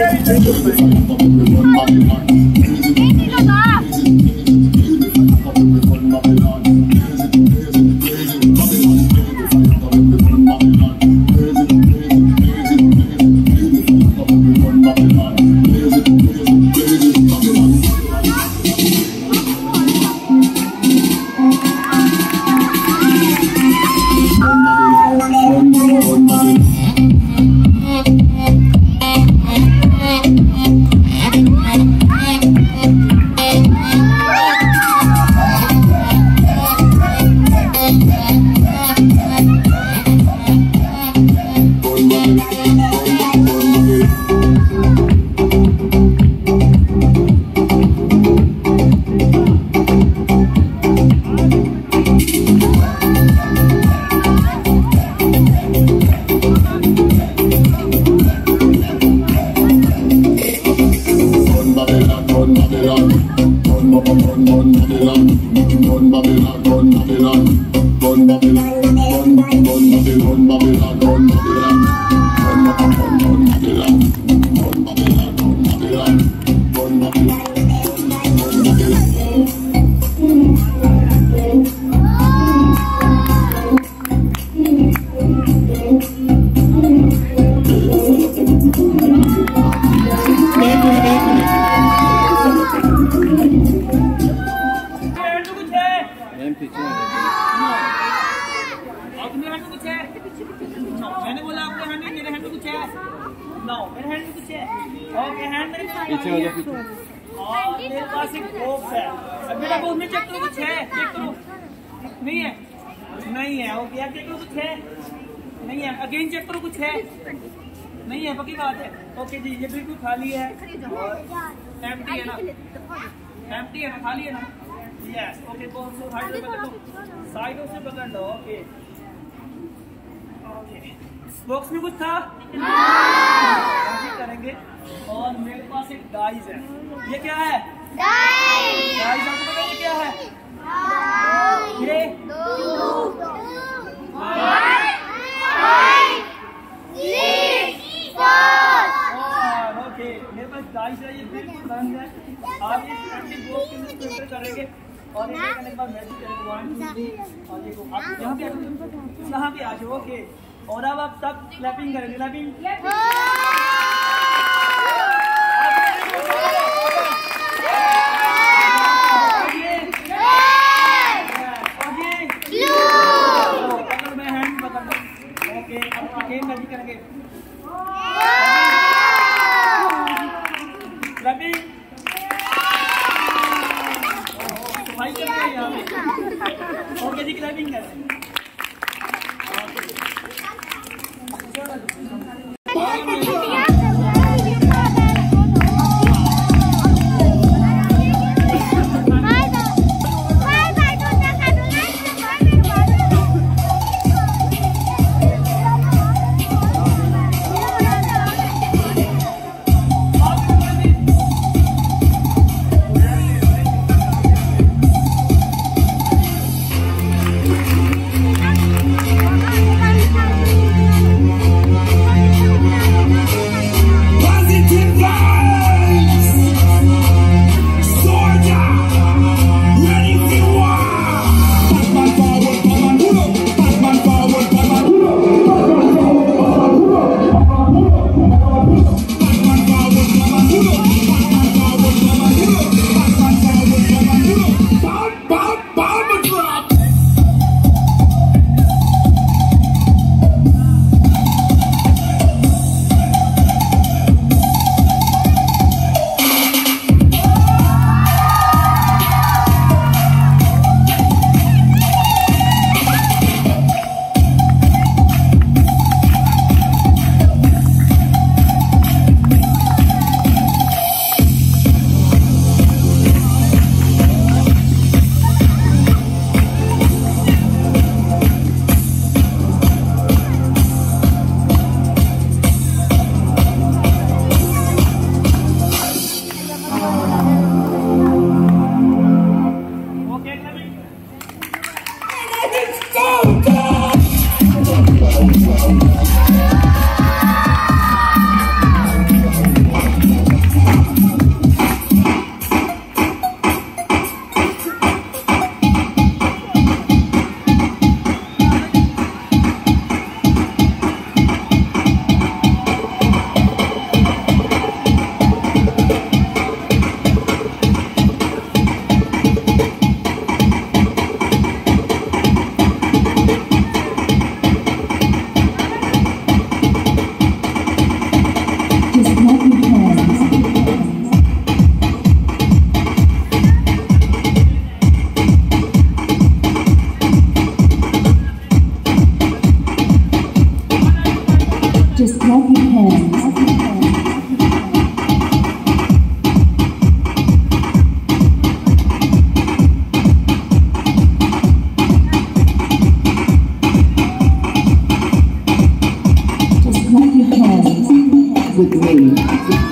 मैंने बोला आपके हैंड में, मेरे हैंड में कुछ है? नो, मेरे हैंड में कुछ है। ओके, हैंड मेरे पीछे हो जाओ, पीछे। और मेरे पास एक बॉक्स है। अब मेरा बॉक्स में चेक करो कुछ है, चेक करो। नहीं है, नहीं है। ओके, यार चेक करो कुछ है, नहीं है। अगेन चेक करो कुछ है, नहीं है। पक्की बात है। ओके जी, ये बिल्कुल खाली है और एम्प्टी है ना, एम्प्टी है ना, खाली है ना। यस, ओके, बॉक्स को साइड से पकड़ लो, साइडों से पकड़ लो। ओके, बॉक्स में कुछ था? करेंगे। और मेरे पास एक डाइस है। ये क्या है? डाइस। आपको पता है क्या है? ये ओके, मेरे पास डाइस है। ये बिल्कुल बंद है। आप ये बॉक्स के अंदर फिल्टर करेंगे और ये करने के बाद मैजिक करेंगे 1 2 3 और ये को आप यहाँ पे आ जाओ। ओके, और अब आप सब क्लैपिंग करेंगे। क्लैपिंग। पकड़ में हैंड पकड़। ओके, अब अगेन मैजिक करेंगे। क्लैपिंग। सफाई करते हैं यहाँ पे। ओके जी, क्लैपिंग करें। Good morning.